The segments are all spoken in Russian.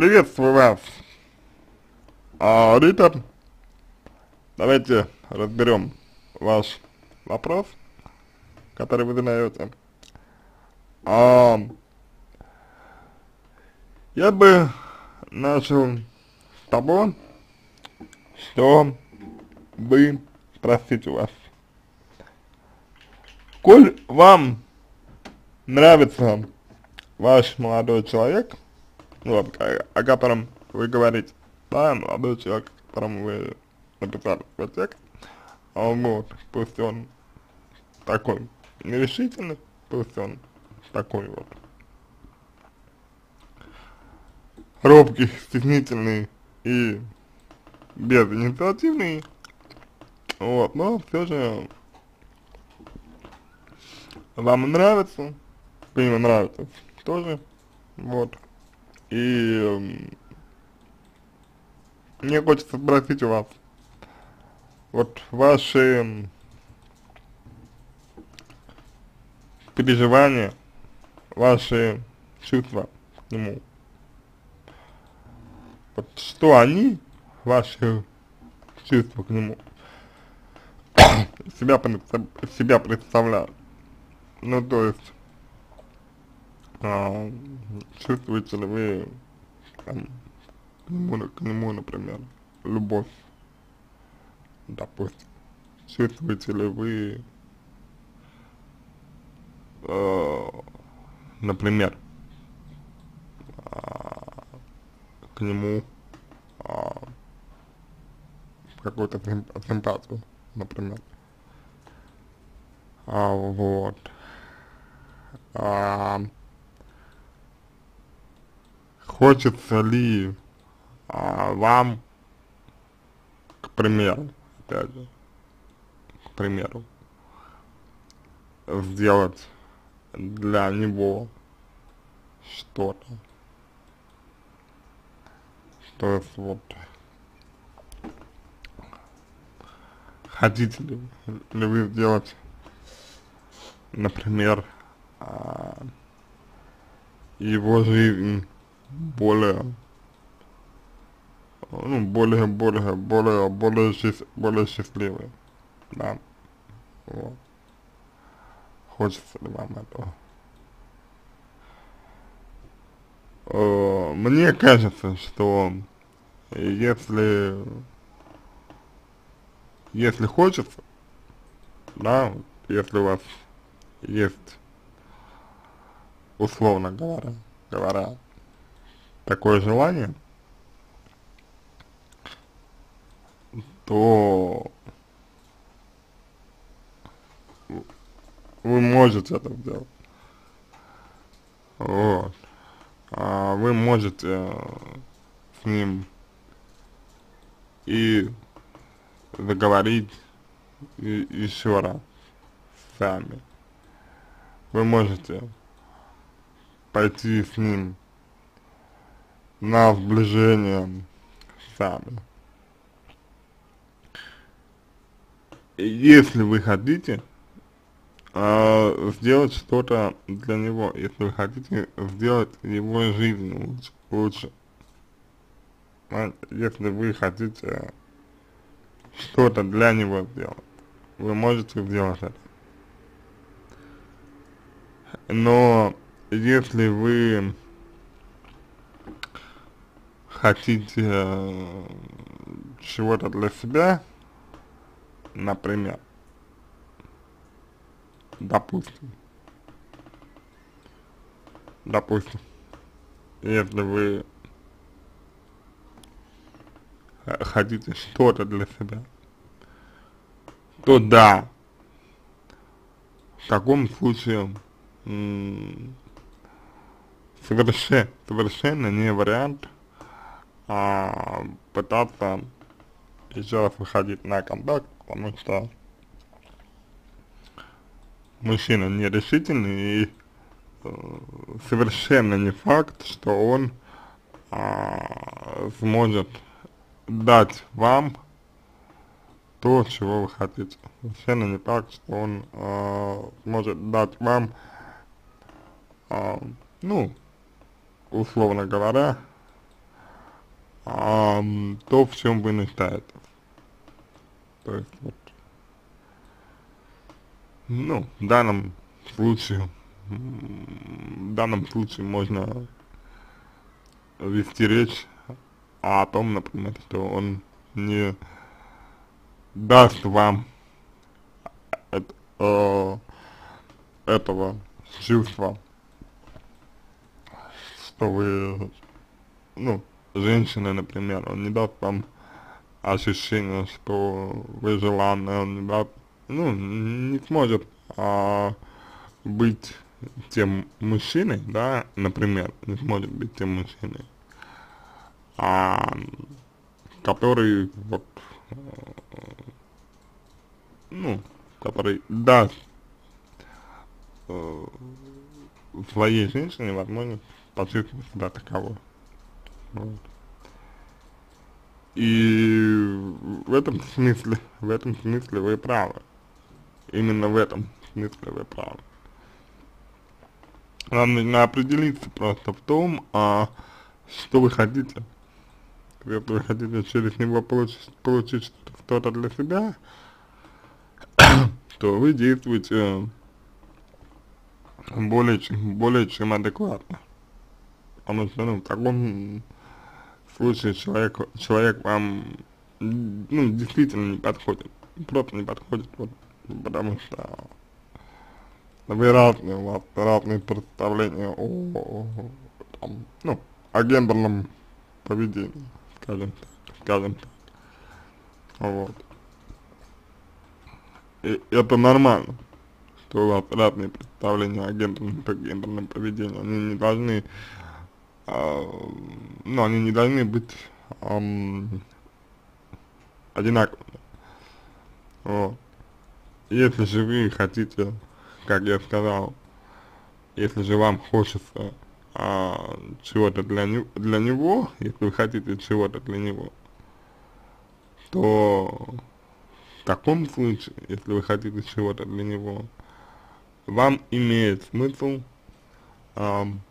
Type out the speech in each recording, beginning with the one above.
Приветствую вас, Рита. Давайте разберем ваш вопрос, который вы задаете. А, я бы начал с того, что вы спросите у вас, коль вам нравится ваш молодой человек, ну, вот, о котором вы говорите, да, молодой человек, о котором вы написали свой текст, вот, пусть он такой нерешительный, пусть он такой вот робкий, стеснительный и безинициативный, вот, но все же вам нравится, вы ему нравится тоже, вот, и мне хочется спросить у вас, вот ваши переживания, ваши чувства к нему, вот что они, ваши чувства к нему, себя представляют, ну то есть, чувствуете ли вы там, к нему, например, любовь, допустим, чувствуете ли вы, например, к нему какую-то симпатию, например, вот, хочется ли вам, к примеру, опять же, к примеру, сделать для него что-то, то есть вот, хотите ли вы сделать, например, его жизнь более, ну, более счастливой, да, вот, хочется ли вам этого. Мне кажется, что если хочется, да, вот, если у вас есть, условно говоря, такое желание, то вы можете это сделать, вот, вы можете с ним и заговорить еще раз сами, вы можете пойти с ним на сближение сами. И если вы хотите сделать что-то для него, если вы хотите сделать его жизнь лучше, если вы хотите что-то для него сделать, вы можете сделать это. Но если вы хотите чего-то для себя, например, допустим, если вы хотите что-то для себя, то да, в таком случае совершенно не вариант пытаться еще раз выходить на контакт, потому что мужчина нерешительный и совершенно не факт, что он сможет дать вам то, чего вы хотите. Совершенно не факт, что он сможет дать вам, ну, условно говоря, то, в чем вы нуждаетесь. То есть, вот, ну, случае, в данном случае можно вести речь о том, например, что он не даст вам эт- э, этого чувства, что вы, ну, женщина, например, он не даст вам ощущение, что вы желанны, он не даст, ну, не сможет быть тем мужчиной, да, например, не сможет быть тем мужчиной, а, который вот, ну, который даст э, своей женщине возможность почувствовать себя таковой. Вот. И в этом смысле вы правы. Именно в этом смысле вы правы. Вам нужно определиться просто в том, что вы хотите. Если вы хотите через него получить что-то для себя, то вы действуете более чем адекватно. Потому что, ну, в таком случае человек вам, ну, действительно не подходит. Просто не подходит, вот, потому что вы разные, у вас разные представления там, ну, о гендерном поведении, скажем так, вот. И это нормально, что у вас разные представления о гендерном поведении, они не должны, ну, они не должны быть одинаковыми, вот. Если же вы хотите, как я сказал, если же вам хочется чего-то для него, если вы хотите чего-то для него, то в таком случае, если вы хотите чего-то для него, вам имеет смысл ам,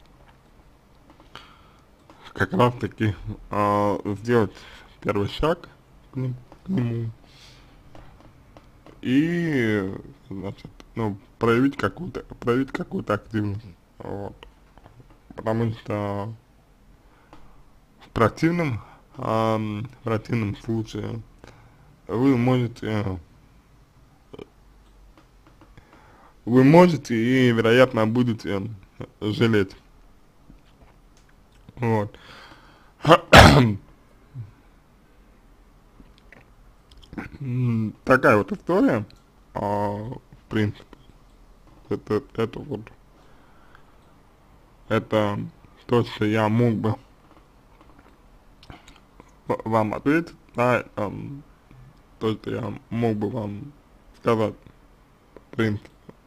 как раз таки сделать первый шаг к нему и, значит, ну, проявить какую-то активность, вот, потому что в противном случае вы можете и, вероятно, будете жалеть, вот. Такая вот история, в принципе, это вот, это то, что я мог бы вам ответить, да, то, что я мог бы вам сказать, в принципе,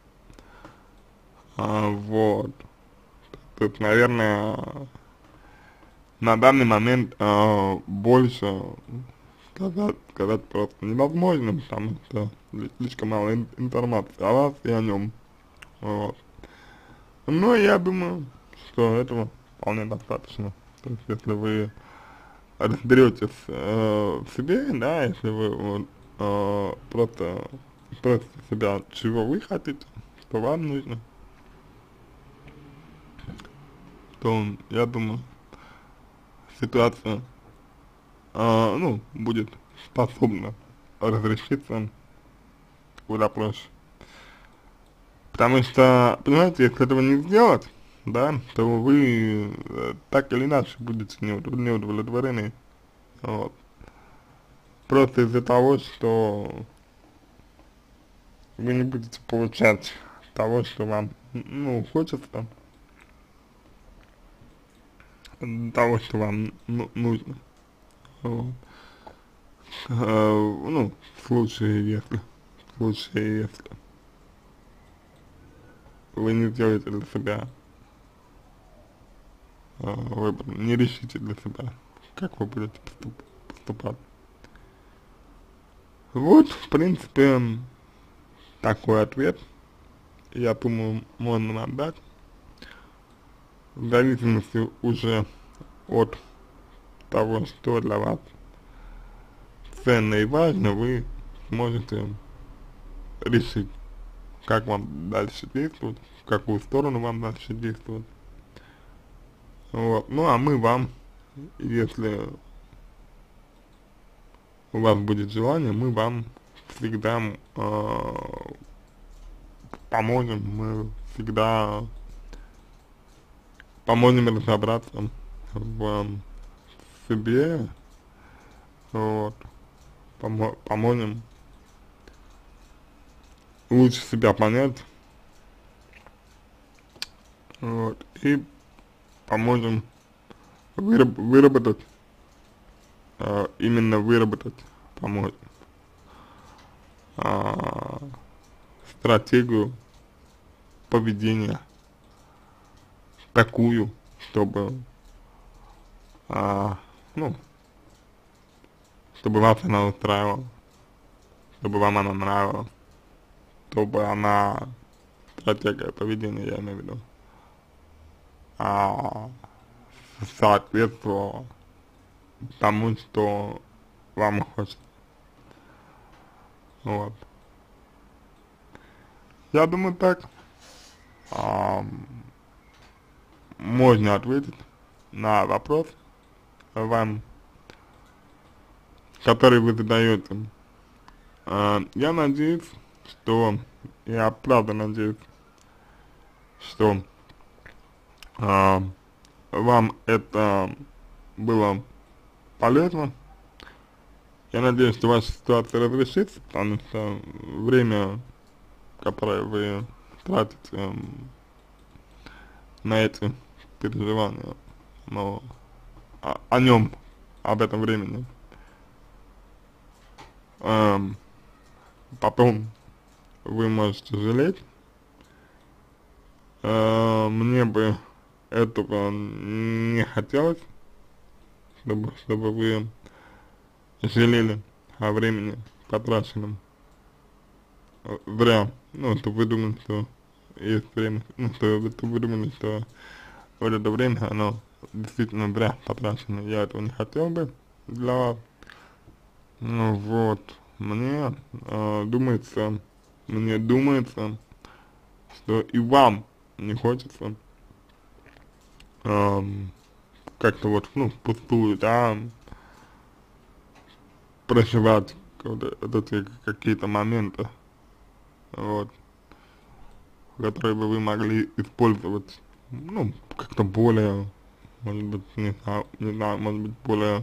вот. Тут, наверное, на данный момент больше сказать просто невозможно, потому что слишком мало информации о вас и о нем, вот. Но я думаю, что этого вполне достаточно. То есть, если вы разберетесь в себе, да, если вы вот, просто спросите себя, чего вы хотите, что вам нужно, то я думаю, ситуация, ну, будет способна разрешиться куда проще. Потому что, понимаете, если этого не сделать, да, то вы так или иначе будете неудовлетворены, вот. Просто из-за того, что вы не будете получать того, что вам, ну, хочется, того, что вам нужно, вот. Ну, в случае, если вы не сделаете для себя выбор, не решите для себя, как вы будете поступать. Вот, в принципе, такой ответ, я думаю, можно нам дать, в зависимости уже от того, что для вас ценно и важно, вы сможете решить, как вам дальше действовать, в какую сторону вам дальше действовать. Вот. Ну а мы вам, если у вас будет желание, мы вам всегда поможем, мы всегда поможем разобраться в себе, вот, поможем лучше себя понять, вот, и поможем выработать, именно выработать, поможем а, стратегию поведения такую, чтобы, ну, чтобы вас она устраивала, чтобы вам она нравилась, чтобы она, стратегия поведения, я имею в виду, а, соответствовала тому, что вам хочется. Вот. Я думаю, так можно ответить на вопрос вам, который вы задаете. Я надеюсь, что, я правда надеюсь, что вам это было полезно. Я надеюсь, что ваша ситуация разрешится, потому что время, которое вы тратите на эти переживания, но о нем, об этом времени, потом вы можете жалеть. Мне бы этого не хотелось, чтобы вы жалели о времени, потраченном зря. Ну, что вы думали, что есть время, ну, что вы думали, что вот это время, оно действительно зря потрачено. Я этого не хотел бы для вас. Ну вот, мне думается, что и вам не хочется как-то вот, ну, впустую, да, проживать вот эти какие-то моменты, вот, которые бы вы могли использовать, ну, как-то более, может быть, не знаю, может быть,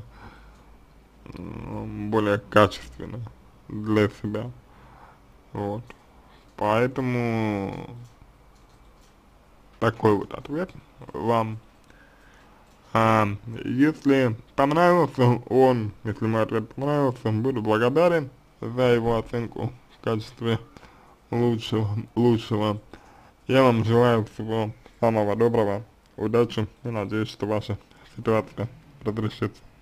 более качественно для себя, вот. Поэтому такой вот ответ вам. Если понравился он, если мой ответ понравился, буду благодарен за его оценку в качестве лучшего. Я вам желаю всего самого доброго, удачи и надеюсь, что ваша ситуация разрешится.